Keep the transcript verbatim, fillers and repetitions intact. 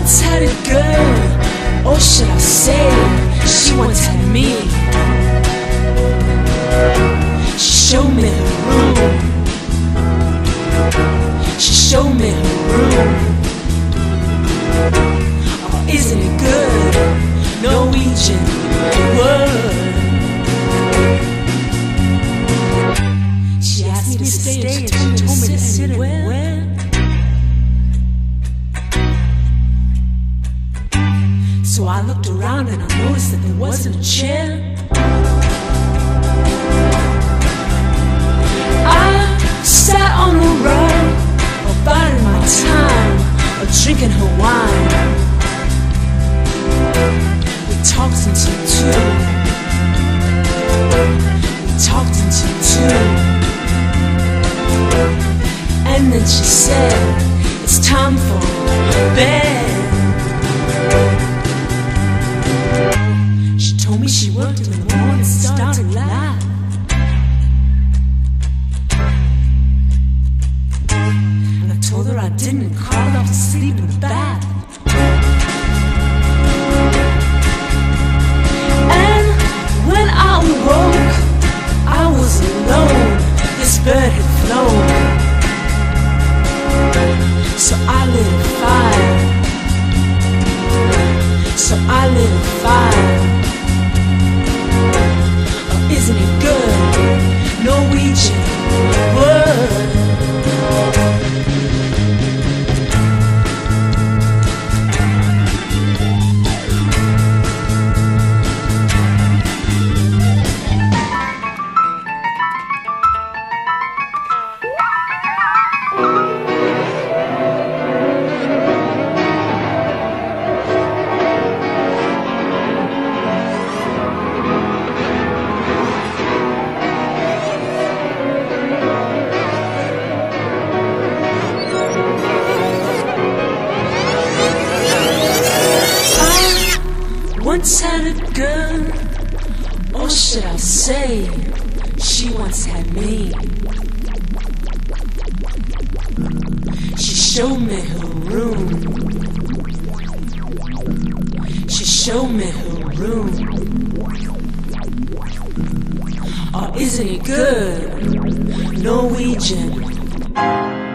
once had it good, or should I say, she once had me. She showed me her room. She showed me her room. Oh, isn't it good? Norwegian word. She asked me to stay and she told me to sit anywhere. So I looked around and I noticed that there wasn't a chair. I sat on a rug, or biding my time, or drinking her wine. We talked until two. We talked until two. And then she said, it's time for bed. She told me she worked in the morning and started live. And I told her I didn't and crawled off to sleep in the bath. And when I awoke, I was alone. This bird had flown. So I lit a fire. So I lit a fire. Oh, isn't it good? Norwegian word. Once had it good, or should I say, she once had me. She showed me her room. She showed me her room. Oh, isn't it good? Norwegian.